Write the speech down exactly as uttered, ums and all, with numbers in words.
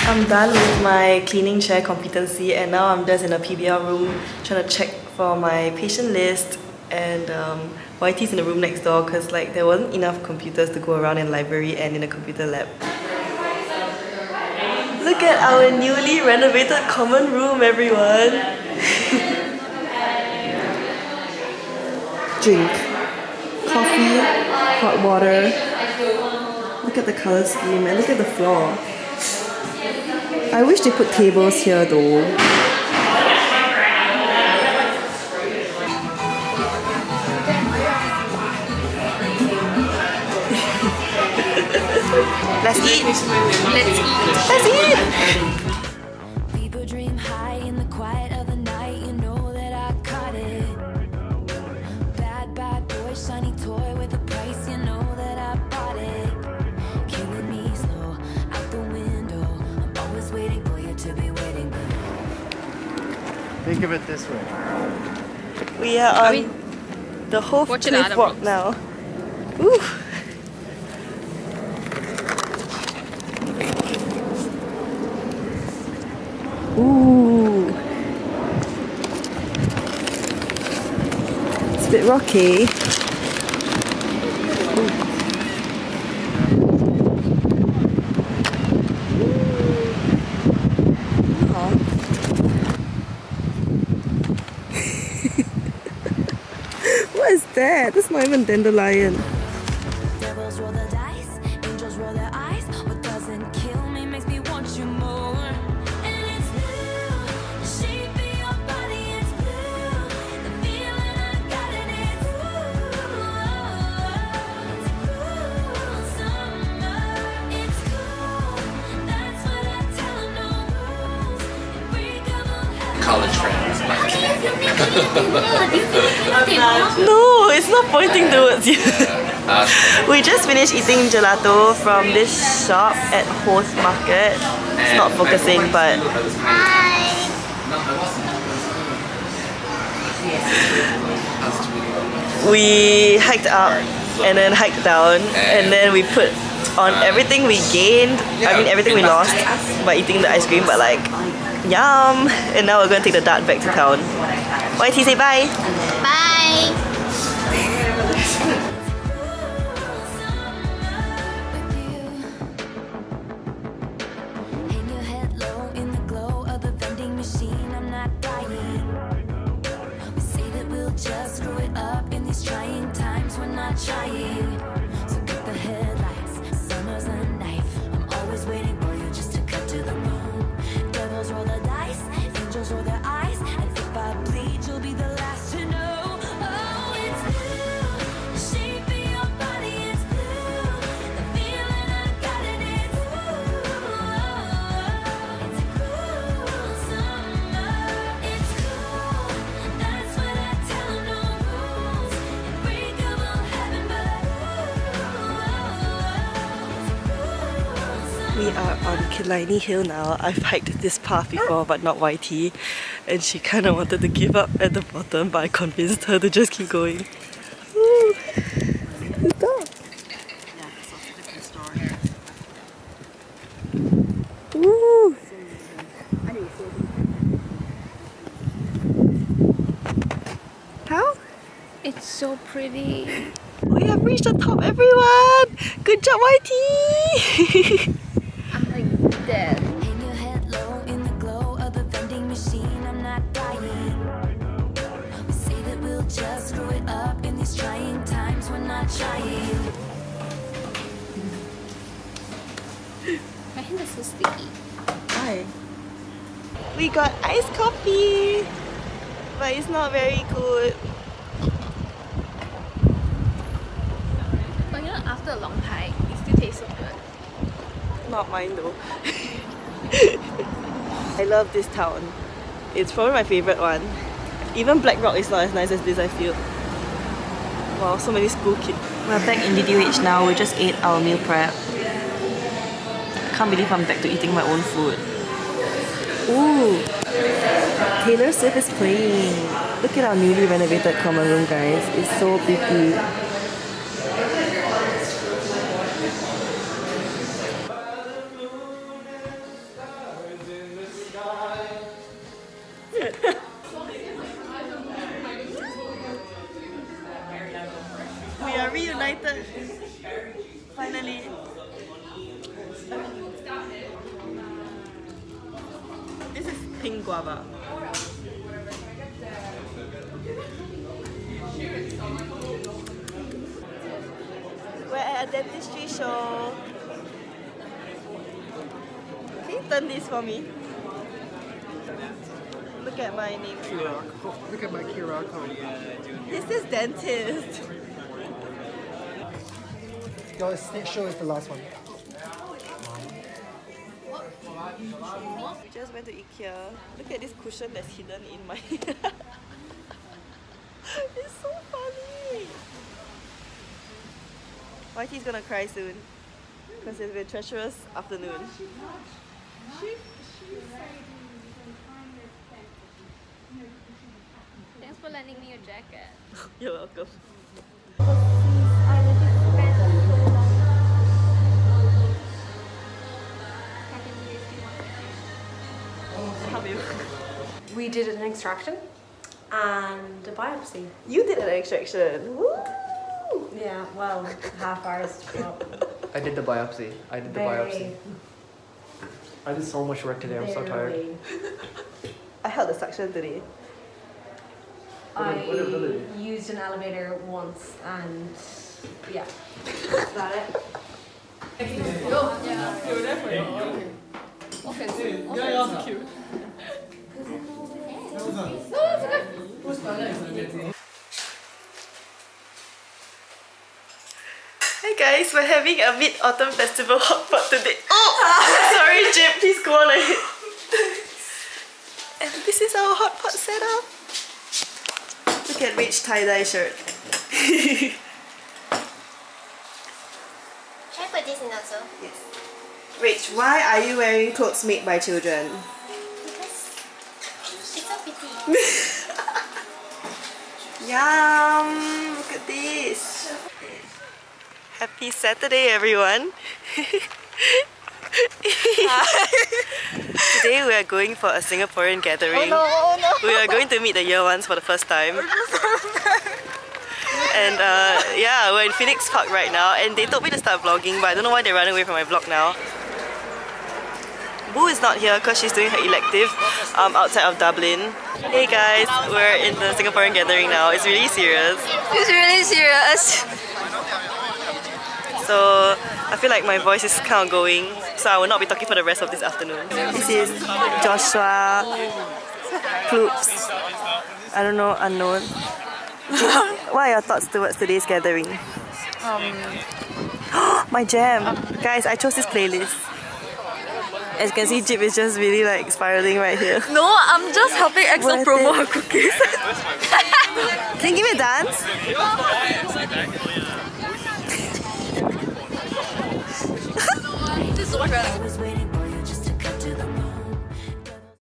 I'm done with my cleaning chair competency and now I'm just in a P B R room trying to check for my patient list, and um, Y T's in the room next door because like there wasn't enough computers to go around in the library and in the computer lab. Look at our newly renovated common room, everyone! Drink. Coffee, hot water. Look at the colour scheme and look at the floor. I wish they put tables here though. Let's eat! Let's eat! Let's eat! People dream high in the quiet of the night, you know that I caught it. Bad, bad boy, shiny toy with a price, you know that I bought it. Killing me slow, out the window. I'm always waiting for you to be waiting. Think of it this way. We are on are we the whole cliff walk now. Ooh. Ooh. It's a bit rocky. What is that? That's not even dandelion. Devils roll the dice, angels roll their eyes. What doesn't kill me makes me want you more. And it's blue, the shape of your body is blue. The feeling I got in it, ooh. It's cool summer, it's cool. That's what I tell them, no rules. Unbreakable heaven. College friends. No, it's not pointing towards you. We just finished eating gelato from this shop at Howth Market. It's not focusing, but we hiked up and then hiked down, and then we put on everything we gained. I mean everything we lost by eating the ice cream, but like yum! And now we're going to take the dart back to town. Y T, say bye! Bye! Hang your head low in the glow of the vending machine. I'm not dying. We say that we'll just screw it up in these trying times. We're not trying. So get the headlights. Summer's a knife. I'm always waiting for you just to cut to the moon. Devils roll the dice, angels roll their eyes, and if I bleed, you'll be the last to know. Oh, it's blue, the shape of your body is blue. The feeling I got in it, ooh. It's cool summer, it's cool. That's what I tell them, no rules. Unbreakable heaven, but ooh. We are on Killiney Hill now. I've hiked this path before, but not Y T, and she kind of wanted to give up at the bottom, but I convinced her to just keep going. Woo! Stop! Woo! How? It's so pretty. We have reached the top, everyone! Good job, Y T! I'm like dead. Hang your head low in the glow of the vending machine. I'm not dying. We say that we'll just screw it up in these trying times. We're not trying. My hand is so sticky. Why? We got iced coffee, but it's not very good. But you know, after a long hike, it still tastes so good. Not mine though. I love this town. It's probably my favourite one. Even Black Rock is not as nice as this, I feel. Wow, so many school kids. We're back in D D H now. We just ate our meal prep. I can't believe I'm back to eating my own food. Ooh! Taylor Swift is playing. Look at our newly renovated common room, guys. It's so pretty. really. This is pink guava. We're at a dentistry show. Can you turn this for me? Look at my name. Q R code. Look at my Q R code. This is dentist. Your stage show is the last one. We just went to IKEA. Look at this cushion that's hidden in my... It's so funny! Y T's gonna cry soon. Because it's been a treacherous afternoon. Thanks for lending me your jacket. You're welcome. How you? We did an extraction and a biopsy. You did an extraction. Woo! Yeah, well, half hours. I did the biopsy. I did the biopsy. I did so much work today. I'm so tired. I held the suction today. I used an elevator once and yeah, that's about it. Hey guys, we're having a Mid-Autumn Festival hot pot today. Oh! Sorry Jim, please go on ahead. And this is our hot pot setup. Look at Rich tie-dye shirt. Can I put this in also? Yes. Rich, why are you wearing clothes made by children? Because it's so pretty. Yum! Look at this. Happy Saturday, everyone. Today we are going for a Singaporean gathering. Oh no, oh no. We are going to meet the year ones for the first time. And uh, yeah, we're in Phoenix Park right now and they told me to start vlogging, but I don't know why they're running away from my vlog now. Boo is not here because she's doing her elective um, outside of Dublin. Hey guys, we're in the Singaporean gathering now. It's really serious. It's really serious. So I feel like my voice is kind of going, so I will not be talking for the rest of this afternoon. This is Joshua, Ploops, I don't know, unknown. What are your thoughts towards today's gathering? Um, My jam! Guys, I chose this playlist. As you can see, Jip is just really like spiraling right here. no, I'm just helping Excel Worth promo it. her cookies. Can you give me a dance? This is so incredible.